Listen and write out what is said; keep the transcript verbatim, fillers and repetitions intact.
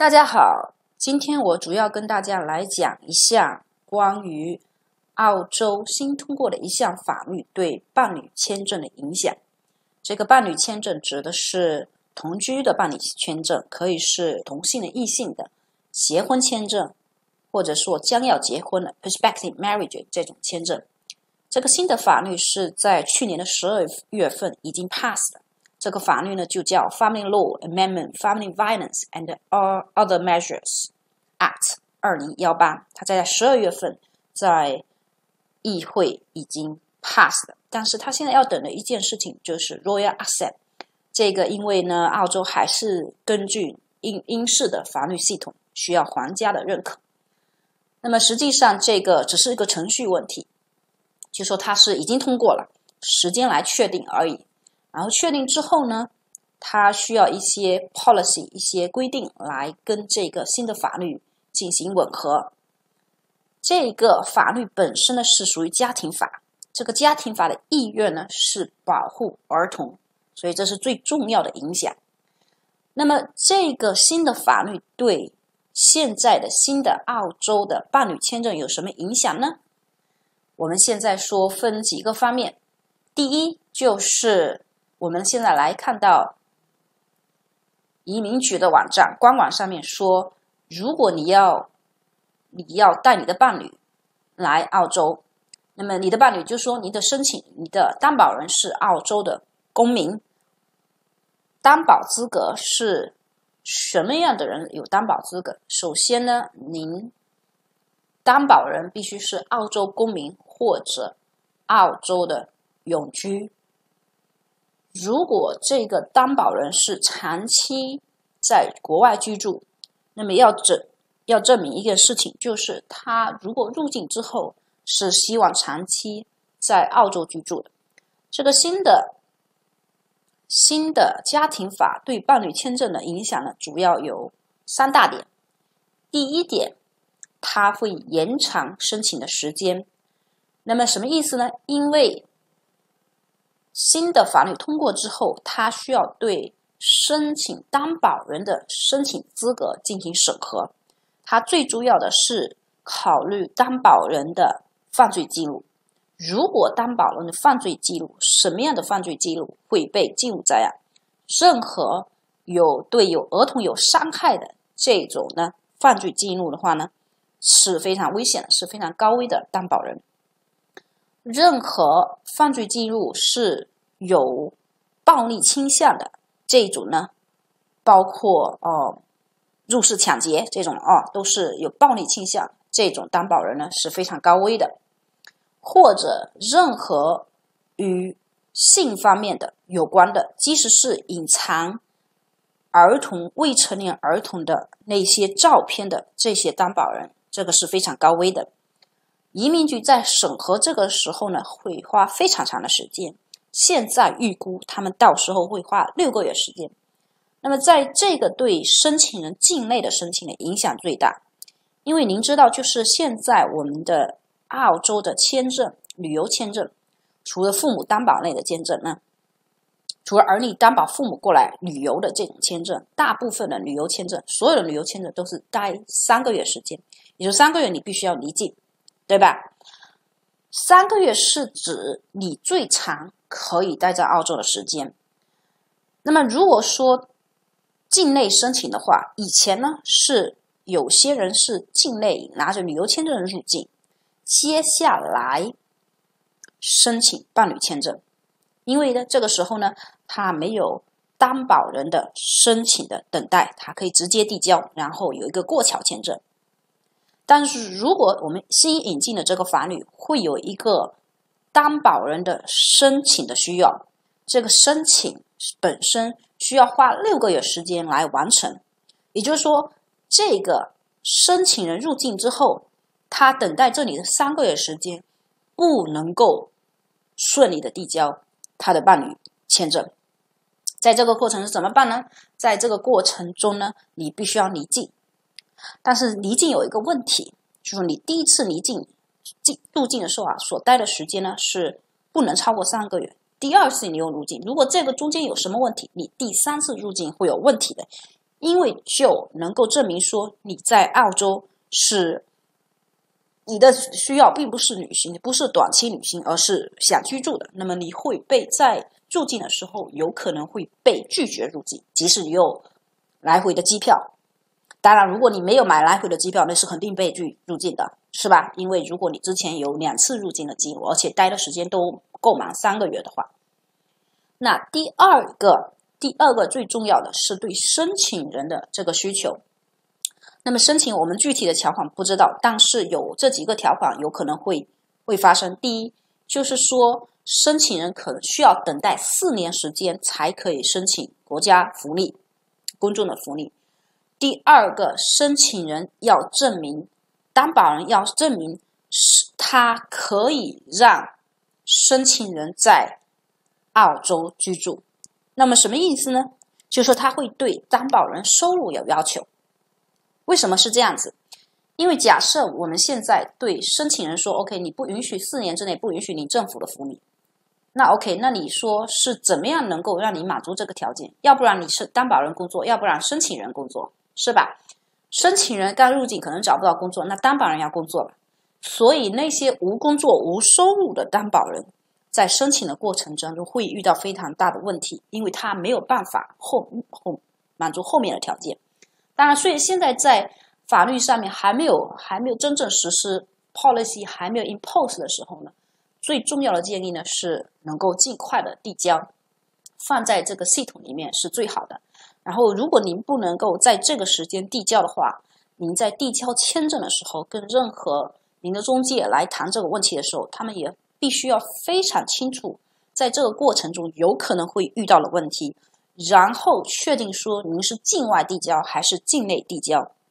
大家好，今天我主要跟大家来讲一下关于澳洲新通过的一项法律对伴侣签证的影响。这个伴侣签证指的是同居的伴侣签证，可以是同性的、异性的，结婚签证，或者说将要结婚的 prospective marriage 这种签证。这个新的法律是在去年的十二月份已经 pass 的。这个法律呢就叫 Family Law Amendment Family Violence and Other Measures Act 二零一八，它在十二月份在议会已经 pass 了，但是它现在要等的一件事情就是 Royal Assent。 这个因为呢澳洲还是根据英英式的法律系统，需要皇家的认可。那么实际上这个只是一个程序问题，就说它是已经通过了，时间来确定而已。然后确定之后呢，它需要一些 policy 一些规定来跟这个新的法律进行吻合。这个法律本身呢是属于家庭法，这个家庭法的意愿呢是保护儿童，所以这是最重要的影响。那么这个新的法律对现在的新的澳洲的伴侣签证有什么影响呢？我们现在说分几个方面。第一就是我们现在来看到移民局的网站官网上面说，如果你要你要带你的伴侣来澳洲，那么你的伴侣就说你的申请，你的担保人是澳洲的公民，担保资格是什么样的人有担保资格？首先呢，您担保人必须是澳洲公民或者澳洲的永居。如果这个担保人是长期在国外居住，那么要证要证明一件事情，就是他如果入境之后是希望长期在澳洲居住的。这个新的新的家庭法对伴侣签证的影响呢，主要有三大点。第一点，它会延长申请的时间。那么什么意思呢？因为新的法律通过之后，它需要对申请担保人的申请资格进行审核。它最主要的是考虑担保人的犯罪记录。如果担保人的犯罪记录，什么样的犯罪记录会被记录在案？任何有对有儿童有伤害的这种呢犯罪记录的话呢，是非常危险的，是非常高危的担保人。任何犯罪记录是有暴力倾向的这种呢，包括呃入室抢劫这种啊、哦，都是有暴力倾向，这种担保人呢是非常高危的。或者任何与性方面的有关的，即使是隐藏儿童未成年儿童的那些照片的这些担保人，这个是非常高危的。移民局在审核这个时候呢，会花非常长的时间，现在预估他们到时候会花六个月时间。那么在这个对申请人境内的申请的影响最大，因为您知道，就是现在我们的澳洲的签证，旅游签证，除了父母担保类的签证呢，除了儿女担保父母过来旅游的这种签证，大部分的旅游签证，所有的旅游签证都是待三个月时间，也就三个月你必须要离境，对吧？三个月是指你最长可以待在澳洲的时间。那么如果说境内申请的话，以前呢是有些人是境内拿着旅游签证入境，接下来申请伴侣签证，因为呢这个时候呢他没有担保人的申请的等待，他可以直接递交，然后有一个过桥签证。但是如果我们新引进的这个法律会有一个担保人的申请的需要，这个申请本身需要花六个月时间来完成，也就是说这个申请人入境之后，他等待这里的三个月时间不能够顺利的递交他的伴侣签证。在这个过程是怎么办呢？在这个过程中呢，你必须要离境。但是离境有一个问题，就是你第一次离境入境的时候啊，所待的时间呢是不能超过三个月。第二次你又入境，如果这个中间有什么问题，你第三次入境会有问题的， 因为就能够证明说你在澳洲是你的需要并不是旅行，不是短期旅行，而是想居住的，那么你会被在入境的时候有可能会被拒绝入境，即使你有来回的机票。当然如果你没有买来回的机票，那是肯定被拒入境的，是吧？因为如果你之前有两次入境的记录，而且待的时间都够满三个月的话。那第二个第二个最重要的是对申请人的这个需求。那么申请我们具体的条款不知道，但是有这几个条款有可能会会发生。第一，就是说申请人可能需要等待四年时间才可以申请国家福利，公众的福利。第二个，申请人要证明，担保人要证明是他可以让申请人在澳洲居住。那么什么意思呢？就是说他会对担保人收入有要求。为什么是这样子？因为假设我们现在对申请人说 OK 你不允许四年之内不允许领政府的福利，那 OK 那你说是怎么样能够让你满足这个条件？要不然你是担保人工作，要不然申请人工作，是吧？申请人刚入境可能找不到工作，那担保人要工作了。所以那些无工作无收入的担保人在申请的过程中会遇到非常大的问题，因为他没有办法后后满足后面的条件。当然，所以现在在法律上面还没有还没有真正实施 policy 还没有 impose 的时候呢，最重要的建议呢是能够尽快的递交，放在这个系统里面是最好的。然后如果您不能够在这个时间递交的话，您在递交签证的时候跟任何您的中介来谈这个问题的时候，他们也必须要非常清楚在这个过程中有可能会遇到的问题，然后确定说您是境外递交还是境内递交。